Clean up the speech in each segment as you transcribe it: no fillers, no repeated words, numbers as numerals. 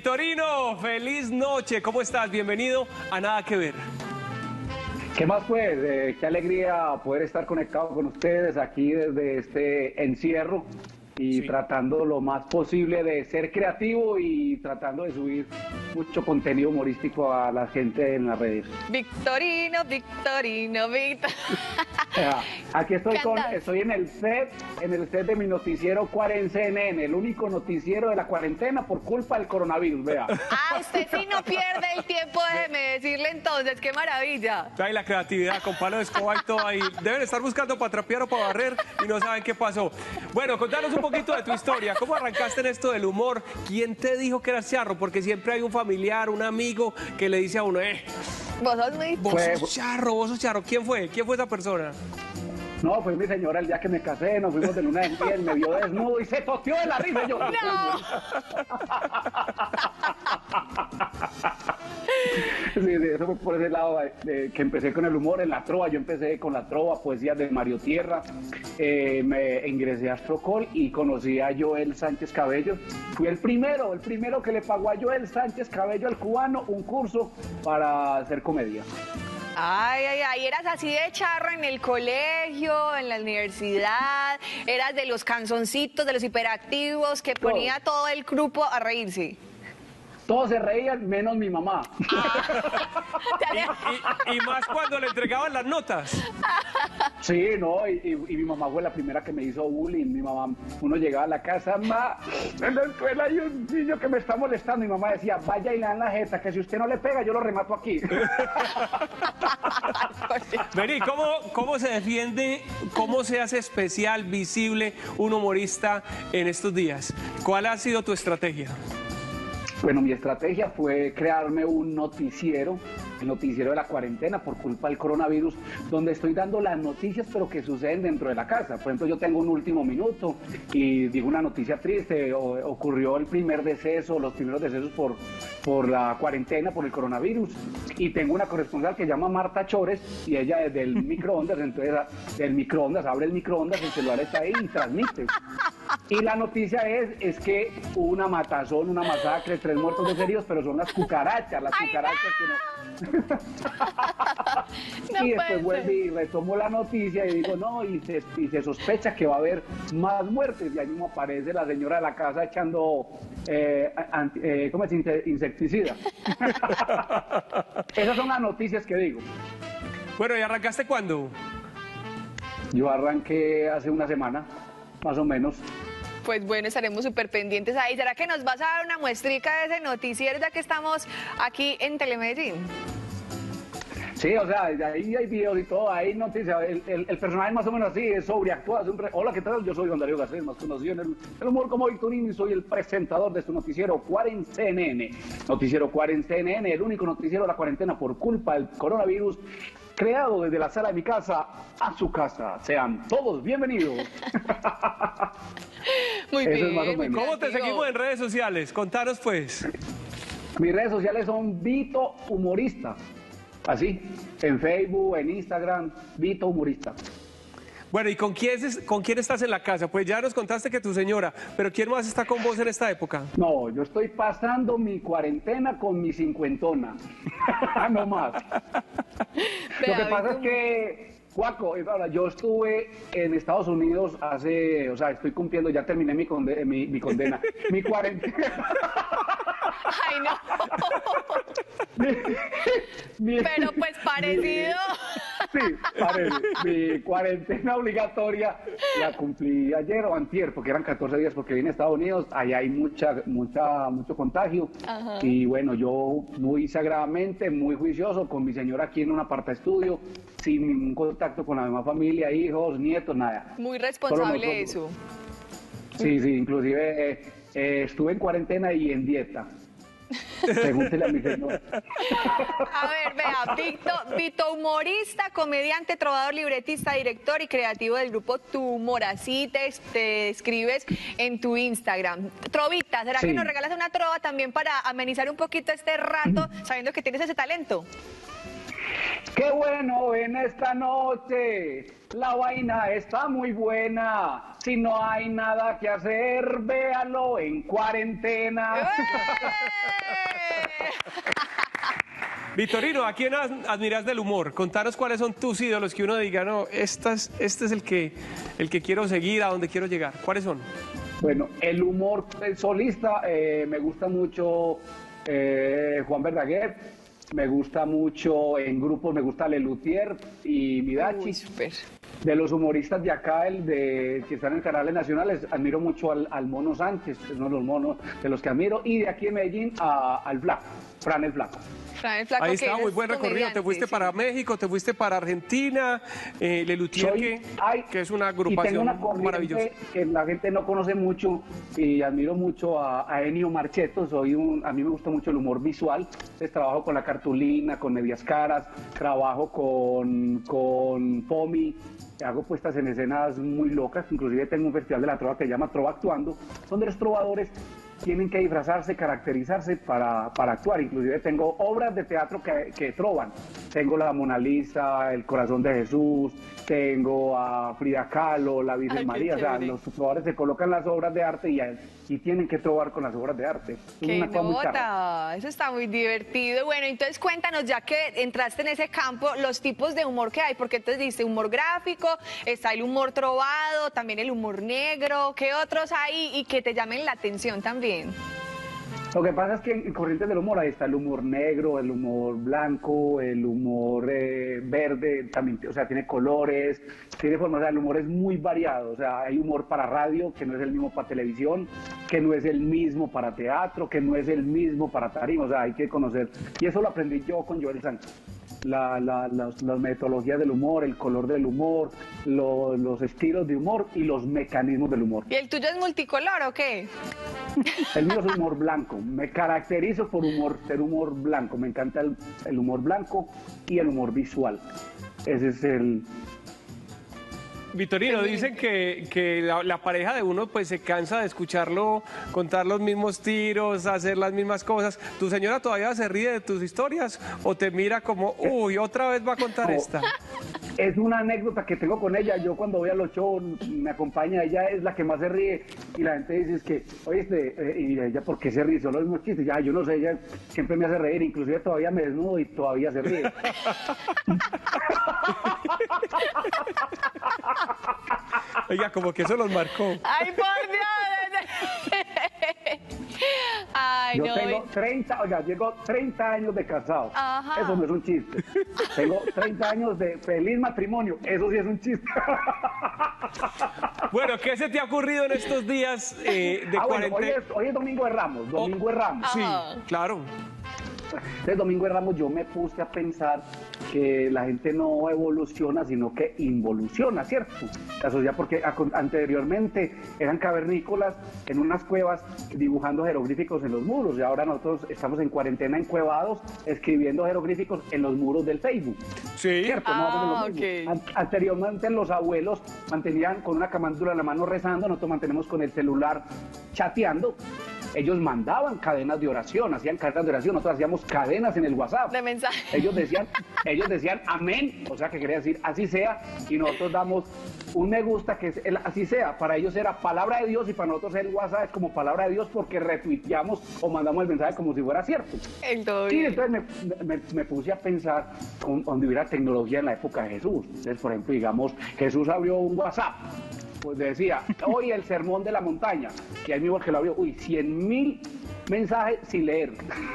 Victorino, feliz noche, ¿cómo estás? Bienvenido a Nada que Ver. ¿Qué más pues? Qué alegría poder estar conectado con ustedes aquí desde este encierro y tratando lo más posible de ser creativo y tratando de subir mucho contenido humorístico a la gente en las redes. Victorino, Victorino, Aquí estoy en el set de mi noticiero CNN, el único noticiero de la cuarentena por culpa del coronavirus, vea. Ah, usted sí no pierde el tiempo, déjeme decirle entonces, qué maravilla. Ahí la creatividad con palo de escoba y todo ahí. Deben estar buscando para trapear o para barrer y no saben qué pasó. Bueno, contanos un poquito de tu historia. ¿Cómo arrancaste en esto del humor? ¿Quién te dijo que eras charro? Porque siempre hay un familiar, un amigo que le dice a uno, vos sos muy... vos sos charro, vos sos charro. ¿Quién fue? ¿Quién fue esa persona? No, fue mi señora el día que me casé, nos fuimos de luna de miel, me vio desnudo y se toteó de la risa. Yo, ¡no! Sí, eso fue por ese lado que empecé con el humor en la trova. Yo empecé con la trova, poesías de Mario Tierra, me ingresé a Astrocol y conocí a Joel Sánchez Cabello. Fui el primero que le pagó a Joel Sánchez Cabello, al cubano, un curso para hacer comedia. Ay, ay, ay, eras así de charro en el colegio, en la universidad, eras de los canzoncitos, de los hiperactivos que ponía todo el grupo a reírse. Todos se reían, menos mi mamá. Y más cuando le entregaban las notas. Sí, no, y mi mamá fue la primera que me hizo bullying. Mi mamá, uno llegaba a la casa, ma, en la escuela hay un niño que me está molestando. Mi mamá decía, vaya y le dan la jeta, que si usted no le pega, yo lo remato aquí. Vení, ¿cómo se defiende, cómo se hace especial, visible un humorista en estos días? ¿Cuál ha sido tu estrategia? Bueno, mi estrategia fue crearme un noticiero, el noticiero de la cuarentena por culpa del coronavirus, donde estoy dando las noticias pero que suceden dentro de la casa. Por ejemplo, yo tengo un último minuto y digo una noticia triste, ocurrió el primer deceso, los primeros decesos por la cuarentena, por el coronavirus, y tengo una corresponsal que se llama Marta Chores y ella desde el microondas, entonces del microondas, abre el microondas, el celular está ahí y transmite. Y la noticia es que hubo una matazón, una masacre, 3 muertos, 2 heridos, pero son las cucarachas que no... Y después vuelvo y retomo la noticia y digo, no, y se sospecha que va a haber más muertes, y ahí mismo aparece la señora de la casa echando ¿cómo es? Insecticida. Esas son las noticias que digo. Bueno, ¿y arrancaste cuándo? Yo arranqué hace una semana, más o menos. Pues bueno, estaremos súper pendientes ahí. ¿Será que nos vas a dar una muestrica de ese noticiero ya que estamos aquí en Telemedellín? Sí, o sea, ahí hay videos y todo, hay noticias. El personaje más o menos así, es sobreactuado. Hola, ¿qué tal? Yo soy Don Darío Garcés, más conocido en el humor como Victorino, y soy el presentador de este noticiero CNN. Noticiero CNN, el único noticiero de la cuarentena por culpa del coronavirus, creado desde la sala de mi casa a su casa. Sean todos bienvenidos. Muy bien. ¿Cómo te seguimos en redes sociales? Contanos pues. Mis redes sociales son Vito Humorista. Así, en Facebook, en Instagram, Vito Humorista. Bueno, ¿y con quién estás en la casa? Pues ya nos contaste que tu señora, pero ¿quién más está con vos en esta época? No, yo estoy pasando mi cuarentena con mi cincuentona. No más. Lo que pasa es que, Juaco, yo estuve en Estados Unidos estoy cumpliendo, ya terminé mi condena, mi cuarentena. Ay, no. Pero pues parecido. Sí, parece. Mi cuarentena obligatoria la cumplí ayer o antier, porque eran 14 días, porque vine a Estados Unidos, allá hay mucho contagio. Ajá. Y bueno, yo muy sagradamente, muy juicioso, con mi señora aquí en un apartaestudio, sin ningún contacto con la misma familia, hijos, nietos, nada. Muy responsable eso. Sí, inclusive estuve en cuarentena y en dieta. Pregúntele a mi señor. A ver, vea, Vito humorista, comediante, trovador, libretista, director y creativo del grupo Tu Humor. Así te escribes en tu Instagram. Trovita, ¿será que nos regalas una trova también para amenizar un poquito este rato, sabiendo que tienes ese talento? Qué bueno en esta noche, la vaina está muy buena. Si no hay nada que hacer, véalo en cuarentena. Vitorino, ¿a quién admiras del humor? Contanos cuáles son tus ídolos, que uno diga, no, este es el que quiero seguir, a donde quiero llegar. ¿Cuáles son? Bueno, el humor solista, me gusta mucho Juan Verdaguer. Me gusta mucho en grupos, me gusta Lelutier y Midachi. Súper. De los humoristas de acá, que están en canales nacionales, admiro mucho al Mono Sánchez, es uno de los monos de los que admiro. Y de aquí en Medellín al Flaco, Fran el Flaco. Ahí está, muy buen recorrido. Te fuiste para México, te fuiste para Argentina, Lelutier, que es una agrupación maravillosa. Que la gente no conoce mucho y admiro mucho a Ennio Marchetto. A mí me gusta mucho el humor visual. Entonces, trabajo con La Cartulina, con Medias Caras, trabajo con Pomi. Hago puestas en escenas muy locas, inclusive tengo un festival de la trova que se llama Trova Actuando, donde los trovadores tienen que disfrazarse, caracterizarse para actuar. Inclusive tengo obras de teatro que trovan. Tengo la Mona Lisa, El Corazón de Jesús, tengo a Frida Kahlo, la Virgen María. O sea, los trovadores se colocan las obras de arte y tienen que trovar con las obras de arte. ¡Qué nota! Eso está muy divertido. Bueno, entonces cuéntanos, ya que entraste en ese campo, los tipos de humor que hay, porque entonces dice humor gráfico, está el humor trovado, también el humor negro. ¿Qué otros hay y que te llamen la atención también? Lo que pasa es que en corrientes del humor ahí está el humor negro, el humor blanco, el humor verde, también, o sea, tiene colores, tiene formas, o sea, el humor es muy variado. O sea, hay humor para radio, que no es el mismo para televisión, que no es el mismo para teatro, que no es el mismo para tarima. O sea, hay que conocer. Y eso lo aprendí yo con Joel Sánchez. Las metodologías del humor, el color del humor, los estilos de humor y los mecanismos del humor. ¿Y el tuyo es multicolor o qué? El mío es humor blanco. Me caracterizo por ser humor blanco. Me encanta el humor blanco y el humor visual. Ese es el... Vitorino, dicen que la pareja de uno pues se cansa de escucharlo contar los mismos tiros, hacer las mismas cosas. ¿Tu señora todavía se ríe de tus historias o te mira como, uy, otra vez va a contar esta? Es una anécdota que tengo con ella. Yo cuando voy a los shows, me acompaña, ella es la que más se ríe y la gente dice, es que, oye, y ella, ¿por qué se ríe? Son los mismos chistes. Ya, yo no sé, ella siempre me hace reír, inclusive todavía me desnudo y todavía se ríe. Oiga, como que eso los marcó. ¡Ay, por Dios! Ay, yo tengo 30 años de casado. Ajá. Eso no es un chiste. Tengo 30 años de feliz matrimonio. Eso sí es un chiste. Bueno, ¿qué se te ha ocurrido en estos días de cuarentena? Bueno, hoy es Domingo de Ramos. Domingo de Ramos. Sí, claro. Entonces, Domingo de Ramos, yo me puse a pensar que la gente no evoluciona, sino que involuciona, ¿cierto? La sociedad, porque anteriormente eran cavernícolas en unas cuevas dibujando jeroglíficos en los muros, y ahora nosotros estamos en cuarentena encuevados escribiendo jeroglíficos en los muros del Facebook. Sí. ¿Cierto? Okay. Anteriormente los abuelos mantenían con una camándula en la mano rezando, nosotros mantenemos con el celular chateando. Ellos mandaban cadenas de oración, hacían cadenas de oración, nosotros hacíamos cadenas en el WhatsApp. De mensaje. Ellos decían amén, o sea que quería decir así sea, y nosotros damos un me gusta que es el así sea. Para ellos era palabra de Dios y para nosotros el WhatsApp es como palabra de Dios porque retuiteamos o mandamos el mensaje como si fuera cierto. Y entonces me puse a pensar donde hubiera tecnología en la época de Jesús. Entonces, por ejemplo, digamos, Jesús abrió un WhatsApp. Pues decía, hoy el sermón de la montaña, que hay mismo que lo abrió, 100.000 mensajes sin leer.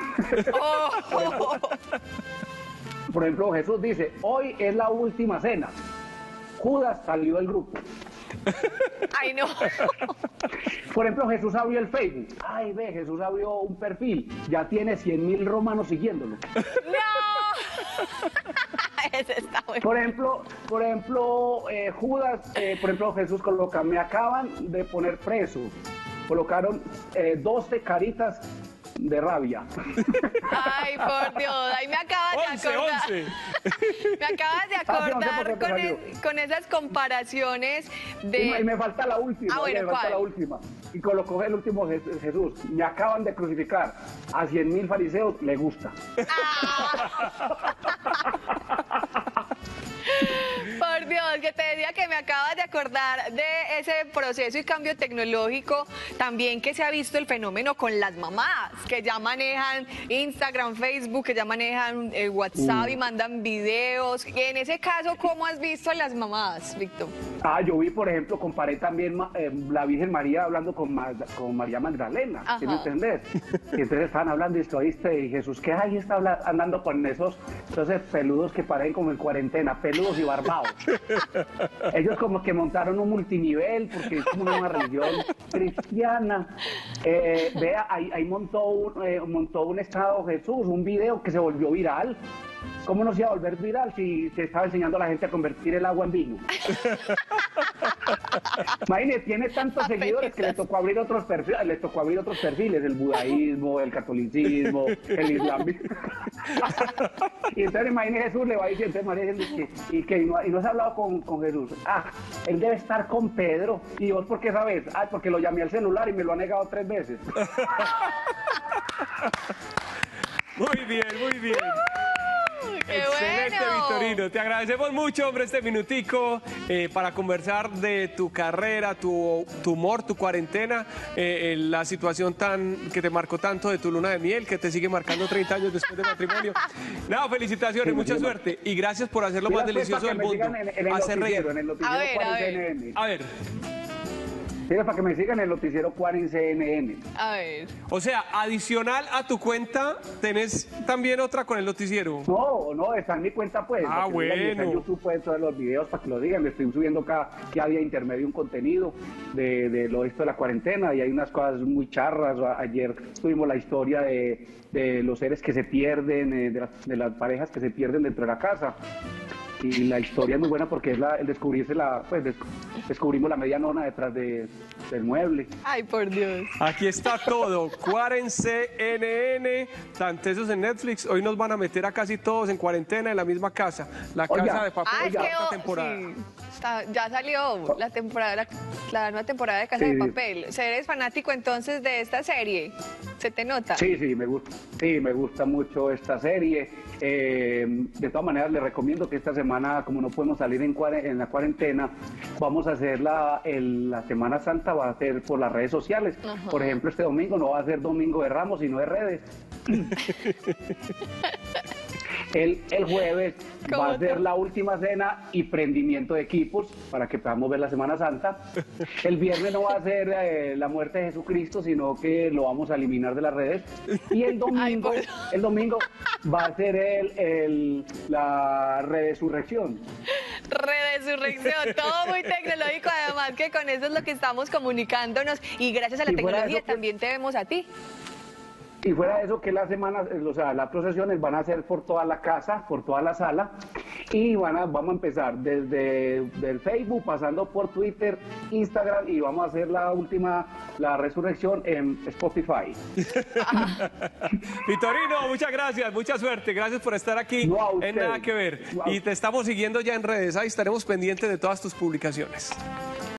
Por ejemplo, Jesús dice, hoy es la última cena. Judas salió del grupo. Ay, no. Por ejemplo, Jesús abrió el Facebook. Ay, ve, Jesús abrió un perfil. Ya tiene 100.000 romanos siguiéndolo. ¡No! Ese está bueno. Por ejemplo, Judas, por ejemplo, Jesús coloca, me acaban de poner preso. Colocaron 12 caritas de rabia. Ay, por Dios, ahí me acabas de acordar. 11. Me acabas de acordar con esas comparaciones de... Y me falta la última. Bueno, me falta la última. Y colocó el último Jesús. Me acaban de crucificar. A 100.000 fariseos le gusta. acabas de acordar de ese proceso y cambio tecnológico, también que se ha visto el fenómeno con las mamás, que ya manejan Instagram, Facebook, que ya manejan WhatsApp y mandan videos. Y en ese caso, ¿cómo has visto a las mamás, Víctor? Yo vi, por ejemplo, comparé también la Virgen María hablando con María Magdalena, ¿sí me entendés? Y entonces estaban hablando y ¿viste? Y Jesús, ¿qué ahí está andando con esos peludos que parecen como en cuarentena, peludos y barbados? Ellos como que montaron un multinivel, porque es como una religión cristiana. Vea, ahí montó un estado Jesús, un video que se volvió viral. ¿Cómo no se iba a volver viral si se estaba enseñando a la gente a convertir el agua en vino? Imagínate, tiene tantos seguidores que le tocó abrir otros perfiles, el budaísmo, el catolicismo, el islamismo. Y entonces imagínate, Jesús le va diciendo, María dice, y no se ha hablado con Jesús. Él debe estar con Pedro. ¿Y vos por qué sabes? Porque lo llamé al celular y me lo ha negado 3 veces. Muy bien, muy bien. ¡Qué Excelente, bueno! Victorino. Te agradecemos mucho, hombre, este minutico para conversar de tu carrera, tu humor, tu cuarentena, la situación que te marcó tanto de tu luna de miel, que te sigue marcando 30 años después del matrimonio. Nada, felicitaciones, mucha suerte y gracias por hacer lo más delicioso del mundo. Hacer reír. A ver. Mira, para que me sigan en el noticiero Cuaren CNN. A ver. O sea, adicional a tu cuenta, ¿tenés también otra con el noticiero? No, está en mi cuenta, pues. Bueno. Está en YouTube, pueden todos los videos para que lo digan. Me estoy subiendo cada día intermedio un contenido de esto de la cuarentena y hay unas cosas muy charras. Ayer tuvimos la historia de los seres que se pierden, de las parejas que se pierden dentro de la casa. Y la historia es muy buena porque es el descubrirse descubrimos la media nona detrás del mueble. Ay, por Dios. Aquí está todo. Cuaren CNN, tantesos en Netflix. Hoy nos van a meter a casi todos en cuarentena en la misma casa. La Casa de Papel, es que esta temporada. Sí, ya salió la nueva temporada de Casa de Papel. ¿Eres fanático entonces de esta serie? ¿Se te nota? Sí, me gusta. Sí, me gusta mucho esta serie. De todas maneras, les recomiendo que esta semana, como no podemos salir en la cuarentena, vamos a hacer la Semana Santa, va a ser por las redes sociales. Por ejemplo, este domingo no va a ser Domingo de Ramos, sino de redes. El jueves va a ser la última cena y prendimiento de equipos para que podamos ver la Semana Santa. El viernes no va a ser la muerte de Jesucristo, sino que lo vamos a eliminar de las redes. Y el domingo va a ser la resurrección. Resurrección, todo muy tecnológico, además que con eso es lo que estamos comunicándonos y gracias a la tecnología también te vemos a ti. Y fuera de eso, que las semanas, las procesiones van a ser por toda la casa, por toda la sala, y vamos a empezar desde el Facebook, pasando por Twitter, Instagram, y vamos a hacer la resurrección en Spotify. Victorino, muchas gracias, mucha suerte, gracias por estar aquí en Nada que Ver. Y te estamos siguiendo ya en redes, ahí estaremos pendientes de todas tus publicaciones.